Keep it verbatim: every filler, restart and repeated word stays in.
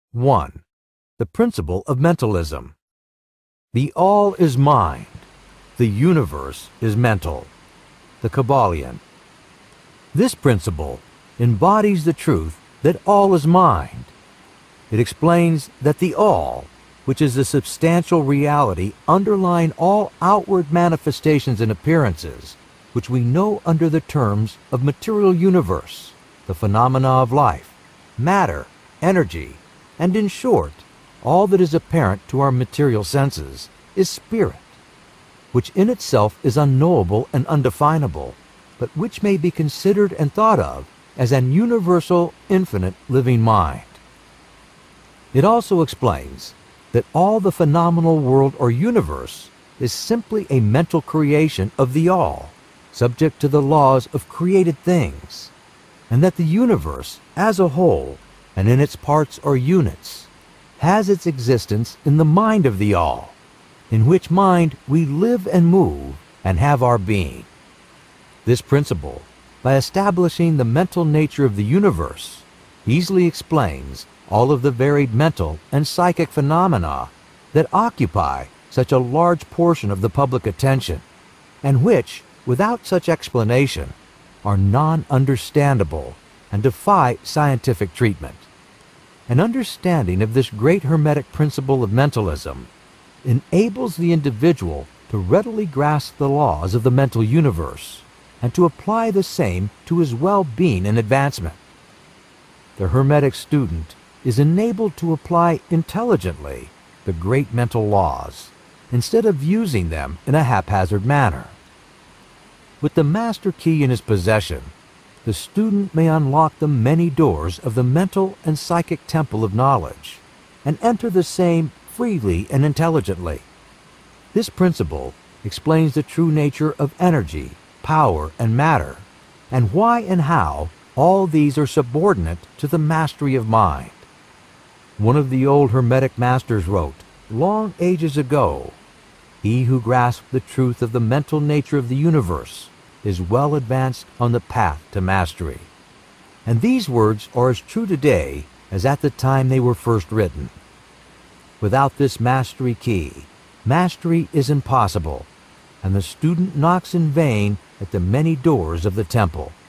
one. The principle of mentalism. The all is mind. The universe is mental. The Kybalion. This principle embodies the truth that all is mind. It explains that the all, which is the substantial reality underlying all outward manifestations and appearances, which we know under the terms of material universe, the phenomena of life, matter, energy, and in short, all that is apparent to our material senses, is spirit, which in itself is unknowable and undefinable, but which may be considered and thought of as an universal, infinite living mind. It also explains that all the phenomenal world or universe is simply a mental creation of the all, subject to the laws of created things, and that the universe as a whole and in its parts or units has its existence in the mind of the all, in which mind we live and move and have our being. This principle, by establishing the mental nature of the universe, easily explains all of the varied mental and psychic phenomena that occupy such a large portion of the public attention, and which, without such explanation, are non-understandable and defy scientific treatment. An understanding of this great Hermetic principle of mentalism enables the individual to readily grasp the laws of the mental universe and to apply the same to his well-being and advancement. The Hermetic student is enabled to apply intelligently the great mental laws instead of using them in a haphazard manner. With the master key in his possession, the student may unlock the many doors of the mental and psychic temple of knowledge and enter the same freely and intelligently. This principle explains the true nature of energy, power, and matter, and why and how all these are subordinate to the mastery of mind. One of the old Hermetic masters wrote, long ages ago, "He who grasps the truth of the mental nature of the universe is well advanced on the path to mastery." And these words are as true today as at the time they were first written. Without this mastery key, mastery is impossible, and the student knocks in vain at the many doors of the temple.